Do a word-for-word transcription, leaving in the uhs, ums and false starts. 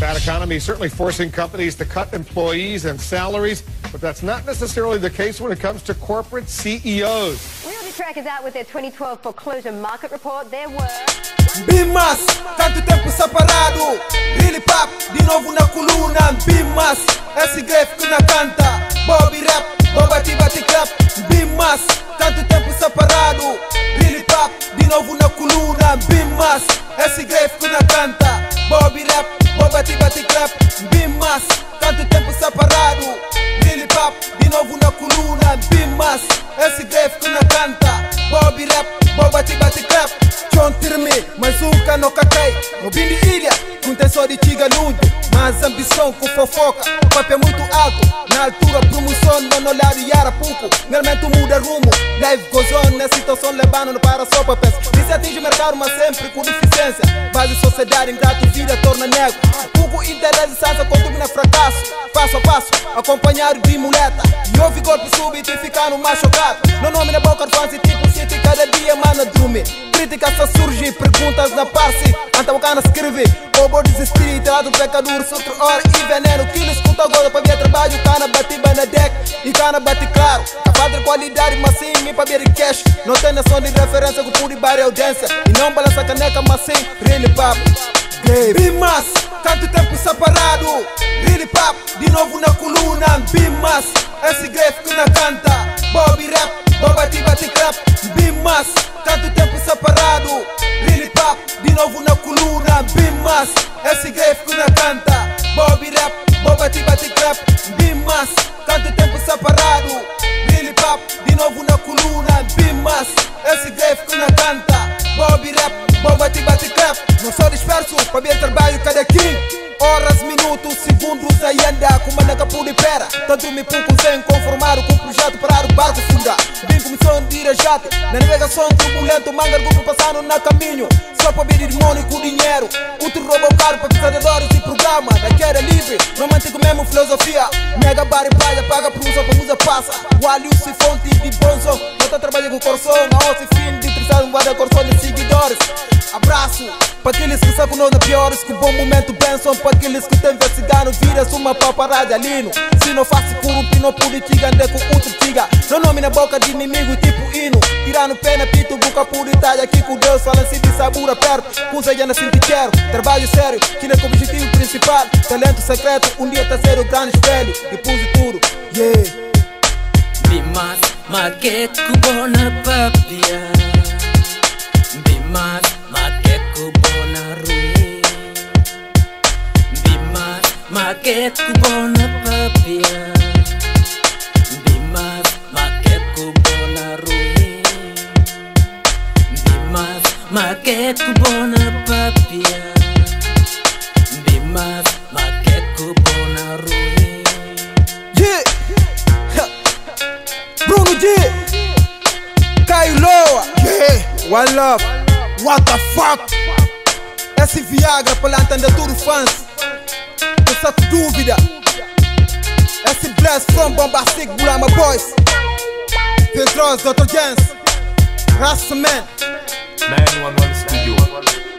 bad economy is certainly forcing companies to cut employees and salaries, but that's not necessarily the case when it comes to corporate C E Os. Realty Track is out with their twenty twelve foreclosure market report. There were... Bimas, tanto tempo separado. Really pop, de novo na coluna. Bimas, esse grave que na canta. Bobby rap, bobati bati clap. Bimas, tanto tempo separado. Really pop, de novo na coluna. Bimas, esse grave que na canta. Bobby rap, bobati bati clap. Bimas, tanto tempo separado. Really pop, de novo na coluna. Bimas, esse grave que na canta. Bobby rap, bobati bati clap. John Tirme, mais um cano cacai. No Bindi Ilha, com intenção de tiga nudo. Mas ambição com fofoca, o papo é muito alto. Na altura, promoção, não olhar e ara pouco. Realmente muda rumo, live goes on. Na situação levando para só para peça. Isso atinge o mercado, mas sempre com deficiência. Base sociedade, ingrato, vida torna nego. Pouco interesse, sansa, contumina fracasso. Passo a passo, acompanhado de muleta. E ouve golpe súbito e ficar no mais chocado. No nome na boca, fãs e tipo city, cada dia mana drume. Críticas só surgem, perguntas na parce. Anta bacana escreve, ou vou desistir e tirar do pecador. Soutra hora e veneno, que ele escuta agora para ver trabalho. Cana bate bem na deck e cana bate claro. A falta de qualidade, mas sim, me para ver cash. Não tem noção de referência, que pude bar audiência. E não balança caneca, mas sim, really pop. Bimas, tanto tempo separado. Really pop, de novo na coluna. Bimas, esse grave que na canta. Bobby rap, bobati bati clap. Bimas, tanto tempo separado. Really pop, de novo na coluna. Bimas, esse grave que na canta. Bobby rap, bobati bati clap. Bimas, tanto tempo separado. Really pop, de novo na coluna. Bimas, esse grave que na canta. Bobby rap, bobati bati clap. Não sou disperso, para ver trabalho cada quem. Horas, minutos, segundos, ainda como na capu de pera. Tanto me pouco sem conformar com o projeto para o barco fundar. Bem comissão de ir a jato, na navegação turbulento, manga grupo passando na caminho. Só para ver demônio com dinheiro. Outro rouba o carro para pesadores e programa. Da queda livre, romântico mesmo filosofia. Mega bar e praia, paga por uso para musa passa. O alho se fonte de bonzão. Não tá trabalhando com corção, a osso e fim de precisar um guarda-corção de seguidores. Abraço para aqueles que sabem nós piores, que bom momento pensam. Para aqueles que tem investigado, viras uma paparada alino. Se não faço corrupto, não pude tiga, andei com outro tiga. Não nome na boca de inimigo, tipo hino. Tirando pena, pito, boca por Itália. Aqui com Deus, fala assim de sabura perto. Usa já na sintiqueiro, trabalho sério, que não é o objetivo principal. Talento secreto, um dia tá ser o grande espelho. Depois de tudo, yeah. Bimas, maquete kubona papia. Bimas, maquete kubona ruim. Bimas, maquete kubona papia. Bimas, maquete kubona ruim. Bimas, maquete kubona papia. Bimas, maquete kubona ruim. Yeah, Bruno G, Caio Loa, yeah, one love, what the fuck. Esse Viagra para entender tudo fãs. Essa dúvida. Esse blast from Bombastic Burama Boys. Filtros, doutor Jens, Rastaman. nine one one Studio.